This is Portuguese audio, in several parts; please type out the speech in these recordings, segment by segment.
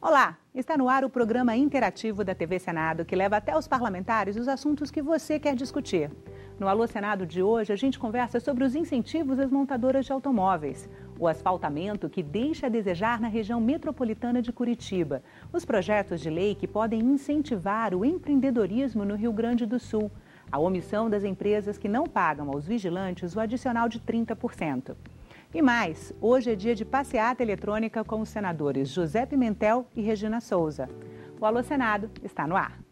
Olá, está no ar o programa interativo da TV Senado que leva até os parlamentares os assuntos que você quer discutir. No Alô Senado de hoje, a gente conversa sobre os incentivos às montadoras de automóveis, o asfaltamento que deixa a desejar na região metropolitana de Curitiba, os projetos de lei que podem incentivar o empreendedorismo no Rio Grande do Sul, a omissão das empresas que não pagam aos vigilantes o adicional de 30%. E mais, hoje é dia de passeata eletrônica com os senadores José Pimentel e Regina Souza. O Alô Senado está no ar.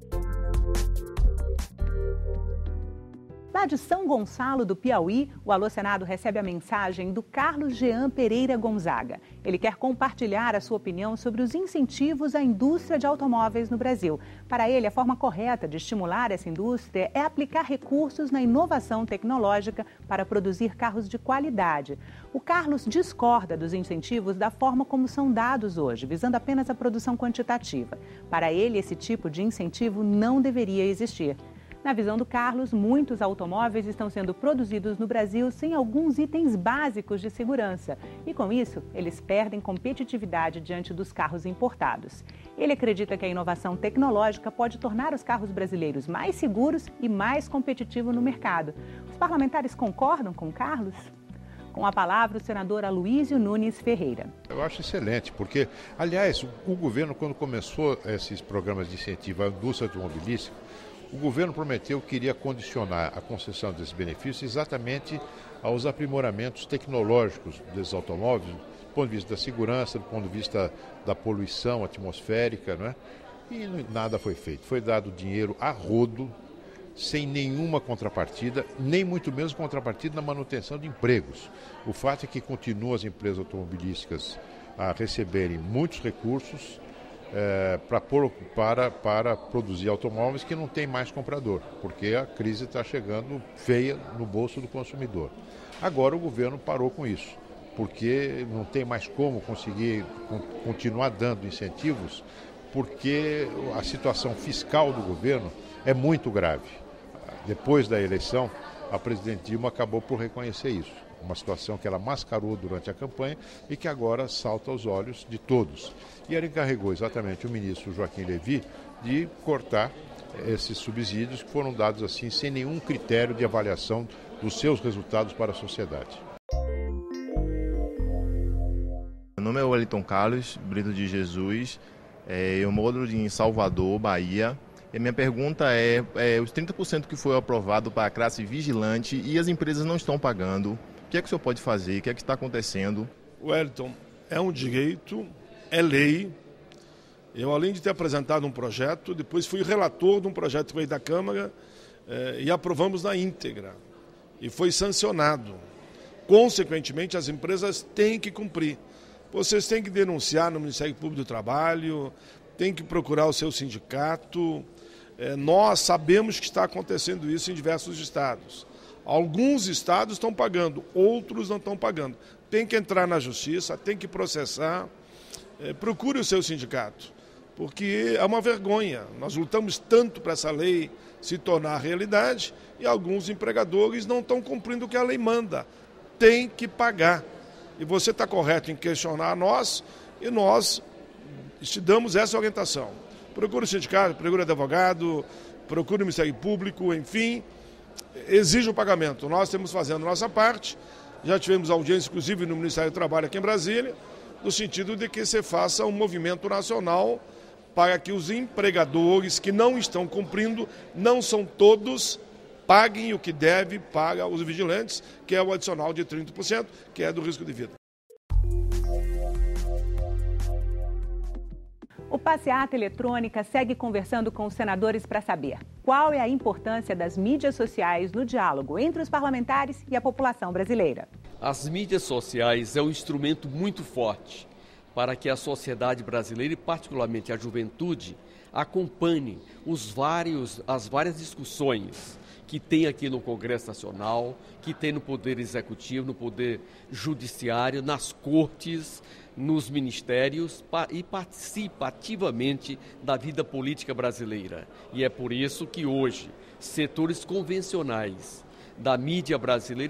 Lá de São Gonçalo do Piauí, o Alô Senado recebe a mensagem do Carlos Jean Pereira Gonzaga. Ele quer compartilhar a sua opinião sobre os incentivos à indústria de automóveis no Brasil. Para ele, a forma correta de estimular essa indústria é aplicar recursos na inovação tecnológica para produzir carros de qualidade. O Carlos discorda dos incentivos da forma como são dados hoje, visando apenas a produção quantitativa. Para ele, esse tipo de incentivo não deveria existir. Na visão do Carlos, muitos automóveis estão sendo produzidos no Brasil sem alguns itens básicos de segurança. E com isso, eles perdem competitividade diante dos carros importados. Ele acredita que a inovação tecnológica pode tornar os carros brasileiros mais seguros e mais competitivos no mercado. Os parlamentares concordam com o Carlos? Com a palavra, o senador Aloysio Nunes Ferreira. Eu acho excelente, porque, aliás, o governo, quando começou esses programas de incentivo à indústria automobilística, o governo prometeu que iria condicionar a concessão desses benefícios exatamente aos aprimoramentos tecnológicos desses automóveis, do ponto de vista da segurança, do ponto de vista da poluição atmosférica, não é? E nada foi feito. Foi dado dinheiro a rodo, sem nenhuma contrapartida, nem muito menos contrapartida na manutenção de empregos. O fato é que continuam as empresas automobilísticas a receberem muitos recursos para produzir automóveis que não tem mais comprador, porque a crise está chegando feia no bolso do consumidor. Agora o governo parou com isso, porque não tem mais como conseguir continuar dando incentivos, porque a situação fiscal do governo é muito grave. Depois da eleição, a presidente Dilma acabou por reconhecer isso. Uma situação que ela mascarou durante a campanha e que agora salta aos olhos de todos. E ela encarregou exatamente o ministro Joaquim Levy de cortar esses subsídios que foram dados assim sem nenhum critério de avaliação dos seus resultados para a sociedade. Meu nome é Wellington Carlos Brito de Jesus, eu moro em Salvador, Bahia. E a minha pergunta é os 30% que foi aprovado para a classe vigilante e as empresas não estão pagando. O que é que o senhor pode fazer? O que é que está acontecendo? Wellington, é um direito, é lei. Eu, além de ter apresentado um projeto, depois fui relator de um projeto que veio da Câmara e aprovamos na íntegra. E foi sancionado. Consequentemente, as empresas têm que cumprir. Vocês têm que denunciar no Ministério Público do Trabalho, têm que procurar o seu sindicato. Nós sabemos que está acontecendo isso em diversos estados. Alguns estados estão pagando, outros não estão pagando. Tem que entrar na justiça, tem que processar. Procure o seu sindicato, porque é uma vergonha. Nós lutamos tanto para essa lei se tornar realidade e alguns empregadores não estão cumprindo o que a lei manda. Tem que pagar. E você está correto em questionar nós e nós te damos essa orientação. Procure o sindicato, procure o advogado, procure o Ministério Público, enfim, exige o pagamento. Nós estamos fazendo a nossa parte, já tivemos audiência, inclusive, no Ministério do Trabalho aqui em Brasília, no sentido de que se faça um movimento nacional para que os empregadores que não estão cumprindo, não são todos, paguem o que deve para os vigilantes, que é o adicional de 30%, que é do risco de vida. O Passeata Eletrônica segue conversando com os senadores para saber qual é a importância das mídias sociais no diálogo entre os parlamentares e a população brasileira. As mídias sociais é um instrumento muito forte para que a sociedade brasileira e particularmente a juventude acompanhe as várias discussões que tem aqui no Congresso Nacional, que tem no Poder Executivo, no Poder Judiciário, nas cortes, nos ministérios e participa ativamente da vida política brasileira. E é por isso que hoje setores convencionais da mídia brasileira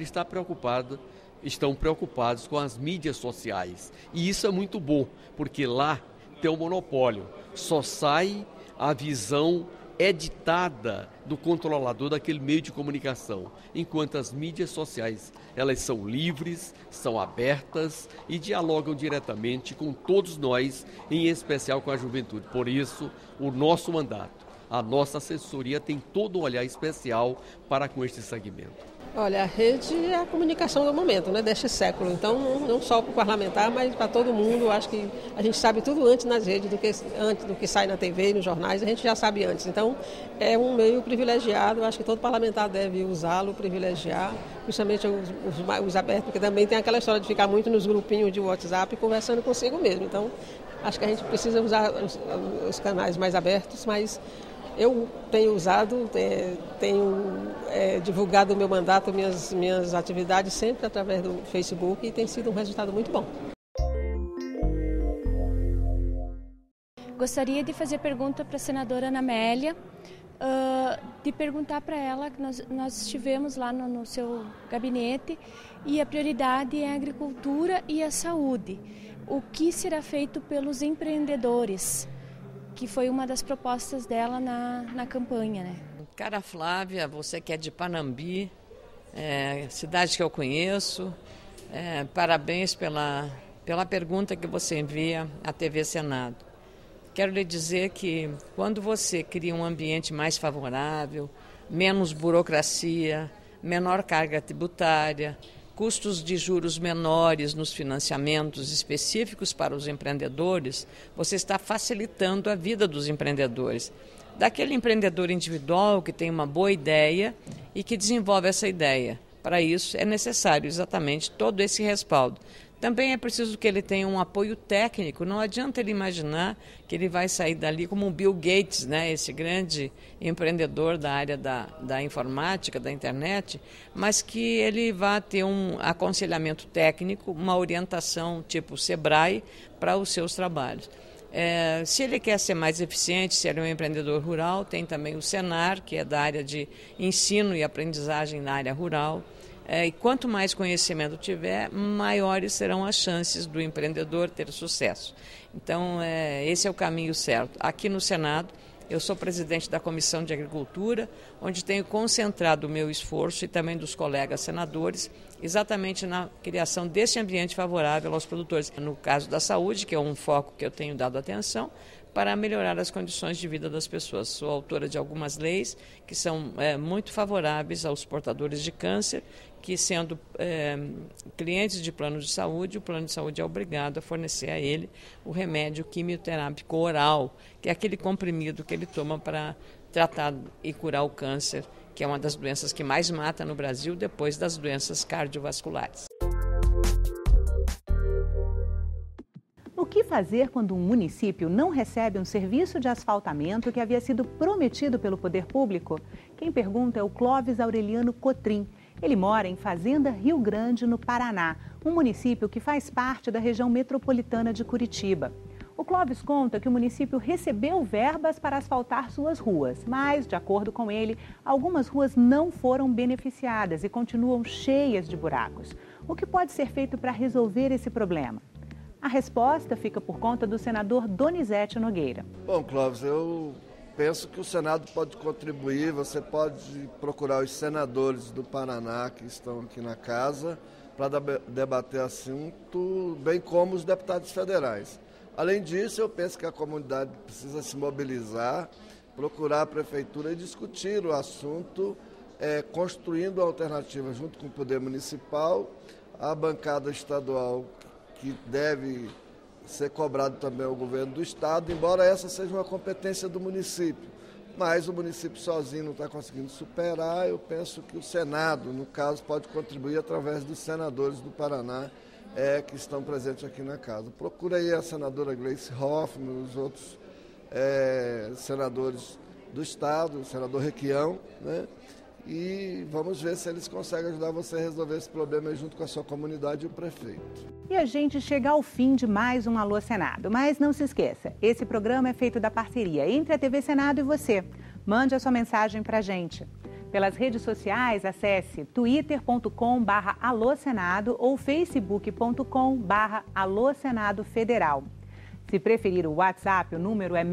estão preocupados com as mídias sociais. E isso é muito bom, porque lá ter um monopólio. Só sai a visão editada do controlador daquele meio de comunicação, enquanto as mídias sociais, elas são livres, são abertas e dialogam diretamente com todos nós, em especial com a juventude. Por isso, o nosso mandato, a nossa assessoria tem todo um olhar especial para com este segmento. Olha, a rede é a comunicação do momento, né, deste século. Então, não só para o parlamentar, mas para todo mundo. Acho que a gente sabe tudo antes nas redes, antes do que sai na TV e nos jornais, a gente já sabe antes. Então, é um meio privilegiado. Acho que todo parlamentar deve usá-lo, privilegiar, principalmente os abertos, porque também tem aquela história de ficar muito nos grupinhos de WhatsApp conversando consigo mesmo. Então, acho que a gente precisa usar os canais mais abertos, mas eu tenho usado, tenho divulgado o meu mandato, minhas atividades sempre através do Facebook e tem sido um resultado muito bom. Gostaria de fazer pergunta para a senadora Ana Amélia, de perguntar para ela, que nós estivemos lá no seu gabinete e a prioridade é a agricultura e a saúde. O que será feito pelos empreendedores? Que foi uma das propostas dela na campanha, né? Cara Flávia, você que é de Panambi, cidade que eu conheço, parabéns pela pergunta que você envia à TV Senado. Quero lhe dizer que quando você cria um ambiente mais favorável, menos burocracia, menor carga tributária, custos de juros menores nos financiamentos específicos para os empreendedores, você está facilitando a vida dos empreendedores. Daquele empreendedor individual que tem uma boa ideia e que desenvolve essa ideia. Para isso é necessário exatamente todo esse respaldo. Também é preciso que ele tenha um apoio técnico. Não adianta ele imaginar que ele vai sair dali como um Bill Gates, né? Esse grande empreendedor da área da informática, da internet, mas que ele vá ter um aconselhamento técnico, uma orientação tipo Sebrae para os seus trabalhos. Se ele quer ser mais eficiente, se ele é um empreendedor rural, tem também o Senar, que é da área de ensino e aprendizagem na área rural. E quanto mais conhecimento tiver, maiores serão as chances do empreendedor ter sucesso. Então, esse é o caminho certo. Aqui no Senado, eu sou presidente da Comissão de Agricultura, onde tenho concentrado o meu esforço e também dos colegas senadores, exatamente na criação desse ambiente favorável aos produtores. No caso da saúde, que é um foco que eu tenho dado atenção, para melhorar as condições de vida das pessoas. Sou autora de algumas leis que são muito favoráveis aos portadores de câncer, que sendo clientes de plano de saúde, o plano de saúde é obrigado a fornecer a ele o remédio quimioterápico oral, que é aquele comprimido que ele toma para tratar e curar o câncer, que é uma das doenças que mais mata no Brasil, depois das doenças cardiovasculares. O que fazer quando um município não recebe um serviço de asfaltamento que havia sido prometido pelo poder público? Quem pergunta é o Clóvis Aureliano Cotrim. Ele mora em Fazenda Rio Grande, no Paraná, um município que faz parte da região metropolitana de Curitiba. O Clóvis conta que o município recebeu verbas para asfaltar suas ruas, mas, de acordo com ele, algumas ruas não foram beneficiadas e continuam cheias de buracos. O que pode ser feito para resolver esse problema? A resposta fica por conta do senador Donizete Nogueira. Bom, Clóvis, eu penso que o Senado pode contribuir, você pode procurar os senadores do Paraná que estão aqui na casa para debater assunto, bem como os deputados federais. Além disso, eu penso que a comunidade precisa se mobilizar, procurar a prefeitura e discutir o assunto, construindo alternativas junto com o poder municipal, a bancada estadual que deve ser cobrado também ao governo do estado, embora essa seja uma competência do município. Mas o município sozinho não está conseguindo superar, eu penso que o Senado, no caso, pode contribuir através dos senadores do Paraná que estão presentes aqui na casa. Procura aí a senadora Gleice Hoffmann, os outros senadores do estado, o senador Requião, né? E vamos ver se eles conseguem ajudar você a resolver esse problema junto com a sua comunidade e o prefeito. E a gente chega ao fim de mais um Alô Senado. Mas não se esqueça, esse programa é feito da parceria entre a TV Senado e você. Mande a sua mensagem para a gente. Pelas redes sociais, acesse twitter.com/alôsenado ou facebook.com/alôsenado federal. Se preferir o WhatsApp, o número é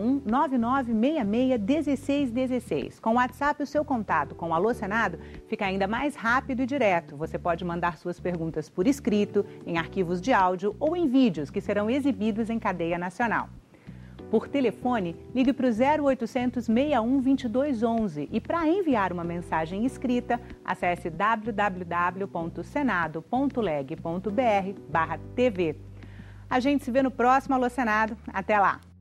6199661616. Com o WhatsApp, o seu contato com o Alô Senado fica ainda mais rápido e direto. Você pode mandar suas perguntas por escrito, em arquivos de áudio ou em vídeos que serão exibidos em cadeia nacional. Por telefone, ligue para o 0800 61 2211 e para enviar uma mensagem escrita, acesse www.senado.leg.br/TV. A gente se vê no próximo Alô Senado. Até lá!